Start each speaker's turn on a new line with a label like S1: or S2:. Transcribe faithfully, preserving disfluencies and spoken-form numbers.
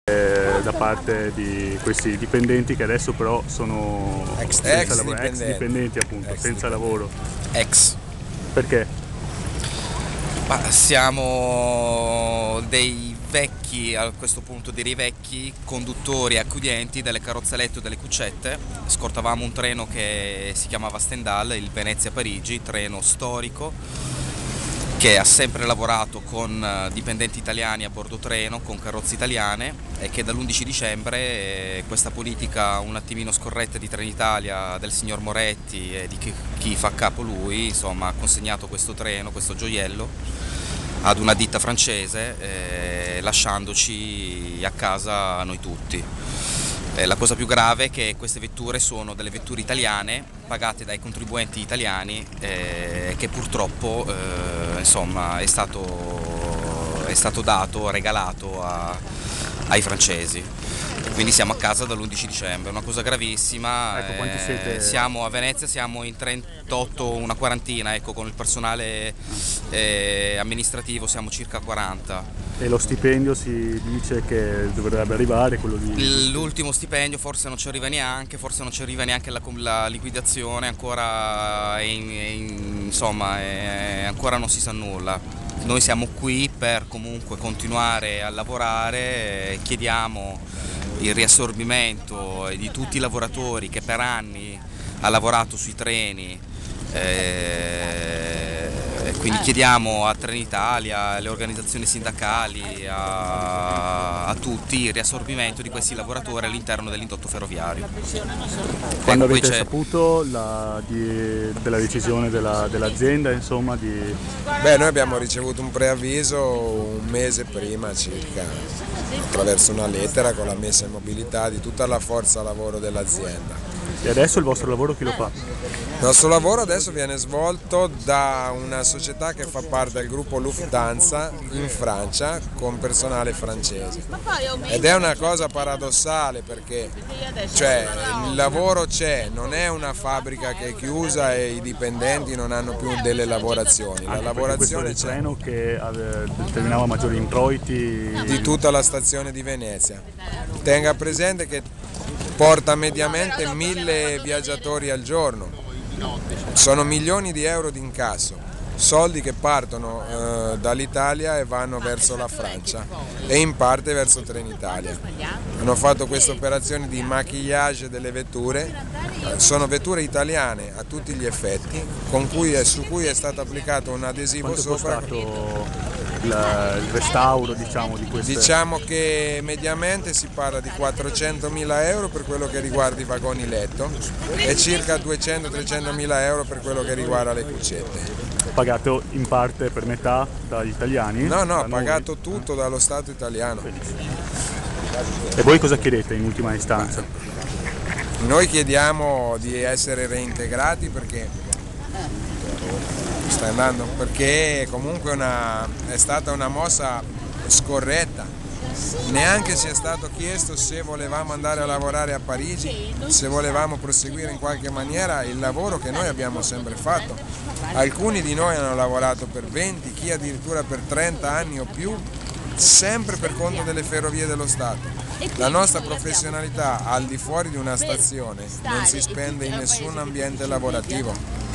S1: eh, da parte di questi dipendenti che adesso però sono
S2: ex,
S1: senza
S2: ex
S1: lavoro,
S2: dipendenti.
S1: ex dipendenti appunto,
S2: Ex
S1: senza
S2: dipendenti.
S1: lavoro.
S3: Ex.
S1: Perché?
S3: Ma siamo dei vecchi, a questo punto dei vecchi conduttori e accoglienti delle carrozzeletto e delle cuccette. Scortavamo un treno che si chiamava Stendhal, il Venezia-Parigi, treno storico che ha sempre lavorato con dipendenti italiani a bordo treno, con carrozze italiane, e che dall'undici dicembre eh, questa politica un attimino scorretta di Trenitalia, del signor Moretti e di chi, chi fa capo lui, insomma, ha consegnato questo treno, questo gioiello, ad una ditta francese, eh, lasciandoci a casa noi tutti. Eh, la cosa più grave è che queste vetture sono delle vetture italiane, pagate dai contribuenti italiani, eh, che purtroppo eh, insomma, è stato, è stato dato, regalato a, ai francesi. Quindi siamo a casa dall'undici dicembre, una cosa gravissima.
S1: Ecco, quanti siete?
S3: Eh, siamo a Venezia, siamo in trentotto, una quarantina, ecco, con il personale eh, amministrativo siamo circa quaranta.
S1: E lo stipendio si dice che dovrebbe arrivare, quello di...
S3: L'ultimo stipendio forse non ci arriva neanche, forse non ci arriva neanche la, la liquidazione, ancora, è in, è in, insomma, è, ancora non si sa nulla. Noi siamo qui per comunque continuare a lavorare, e chiediamo il riassorbimento di tutti i lavoratori che per anni ha lavorato sui treni, eh, quindi chiediamo a Trenitalia, alle organizzazioni sindacali, a, a tutti il riassorbimento di questi lavoratori all'interno dell'indotto ferroviario.
S1: Quando
S3: ecco,
S1: avete saputo la, di, della decisione della, dell'azienda, insomma, di...
S2: Beh, noi abbiamo ricevuto un preavviso un mese prima circa, attraverso una lettera con la messa in mobilità di tutta la forza lavoro dell'azienda.
S1: E adesso il vostro lavoro chi lo fa?
S2: Il nostro lavoro adesso viene svolto da una società che fa parte del gruppo Lufthansa in Francia con personale francese. Ed è una cosa paradossale perché cioè, il lavoro c'è, non è una fabbrica che è chiusa e i dipendenti non hanno più delle lavorazioni. La
S1: Anche
S2: lavorazione
S1: questo è
S2: c'è.
S1: il treno che ave- determinava maggiori introiti
S2: Di tutta la stazione di Venezia. Tenga presente che porta mediamente mille viaggiatori al giorno. Sono milioni di euro di incasso, soldi che partono eh, dall'Italia e vanno verso la Francia e in parte verso Trenitalia. Hanno fatto questa operazione di maquillage delle vetture, sono vetture italiane a tutti gli effetti, con cui è, su cui è stato applicato un adesivo
S1: Quanto è
S2: sopra.
S1: costato il, il restauro, diciamo, di queste...
S2: Diciamo che mediamente si parla di quattrocentomila euro per quello che riguarda i vagoni letto e circa duecento-trecentomila euro per quello che riguarda le cuccette.
S1: Pagato in parte per metà dagli italiani?
S2: No, no,
S1: Da
S2: pagato
S1: noi?
S2: tutto dallo Stato italiano.
S1: E voi cosa chiedete in ultima istanza?
S2: Noi chiediamo di essere reintegrati perché sta andando, perché comunque una, è stata una mossa scorretta. Neanche ci è stato chiesto se volevamo andare a lavorare a Parigi, se volevamo proseguire in qualche maniera il lavoro che noi abbiamo sempre fatto. Alcuni di noi hanno lavorato per venti, chi addirittura per trenta anni o più, sempre per conto delle ferrovie dello Stato. La nostra professionalità al di fuori di una stazione non si spende in nessun ambiente lavorativo.